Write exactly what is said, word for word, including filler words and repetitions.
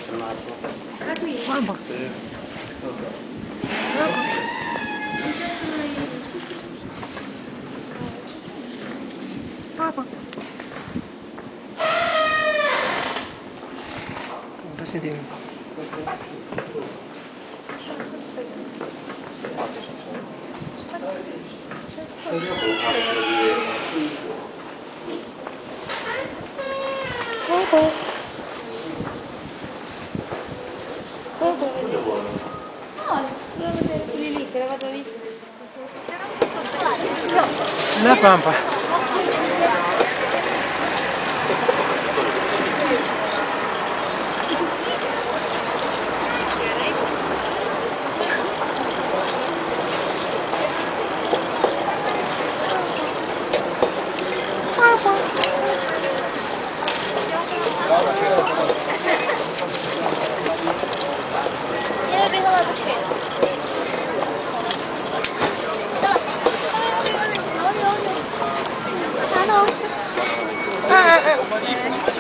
Mamma. Sì. Mamma. Ora sentiamo. Popo. Popo. No, volevo vedere quelli lì che l'aveva già visto. La pampa. Io vedo la bicicletta. Ah no. Ah, ah, ah.